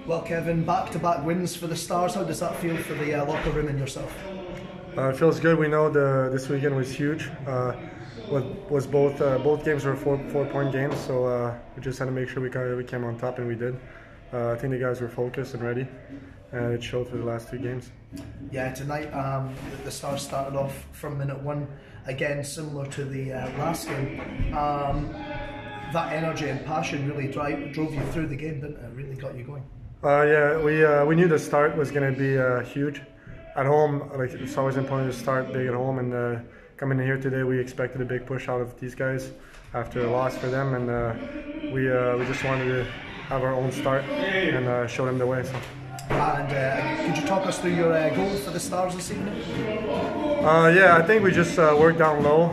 Well, Kevin, back-to-back wins for the Stars. How does that feel for the locker room and yourself? It feels good. We know this weekend was huge. Both games were four-point games, so we just had to make sure we came on top, and we did. I think the guys were focused and ready, and it showed for the last 2 games. Yeah, tonight the Stars started off from minute 1, again similar to the last game. That energy and passion really drove you through the game, didn't it? Really got you going. Yeah, we knew the start was going to be huge. At home, like, it's always important to start big at home, and coming in here today, we expected a big push out of these guys after a loss for them, and we just wanted to have our own start and show them the way. So. And could you talk us through your goal for the Stars this evening? Yeah, I think we just worked down low.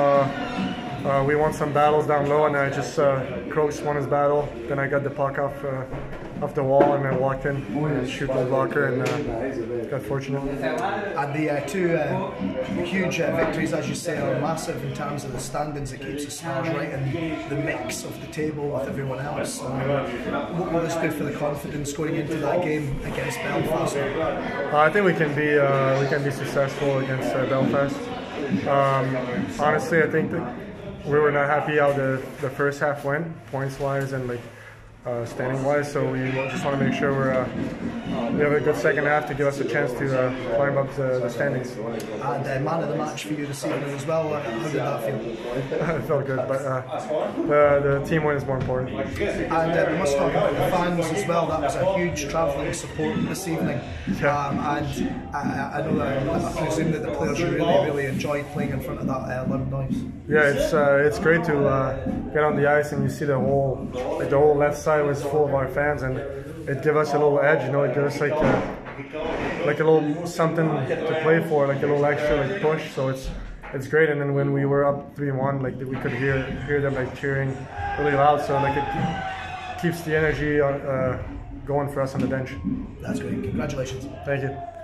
We won some battles down low, and I just Croaks won his battle. Then I got the puck off the wall, and I walked in and shoot the blocker, and got fortunate. And the 2 huge victories, as you say, are massive in terms of the standings. It keeps the Stars right in the mix of the table with everyone else. What will this do for the confidence going into that game against Belfast? I think we can be successful against Belfast. Honestly, I think that we were not happy how the first half went, points-wise and standing-wise. So we just want to make sure we have a good second half to give us a chance to climb up the standings. And man of the match for you this evening as well. How did that feel? It felt good, but the team win is more important. And we must talk about the fans as well. That was a huge travelling support this evening. Yeah. And I know that I presume that the players really enjoyed playing in front of that loud noise. Yeah, it's great to get on the ice and you see the whole left side was full of our fans, and it gave us a little edge, you know. It gave us like a little something to play for, like a little extra push. So it's great. And then when we were up 3-1, like we could hear them like cheering really loud. So like it keeps the energy going for us on the bench. That's great. Congratulations. Thank you.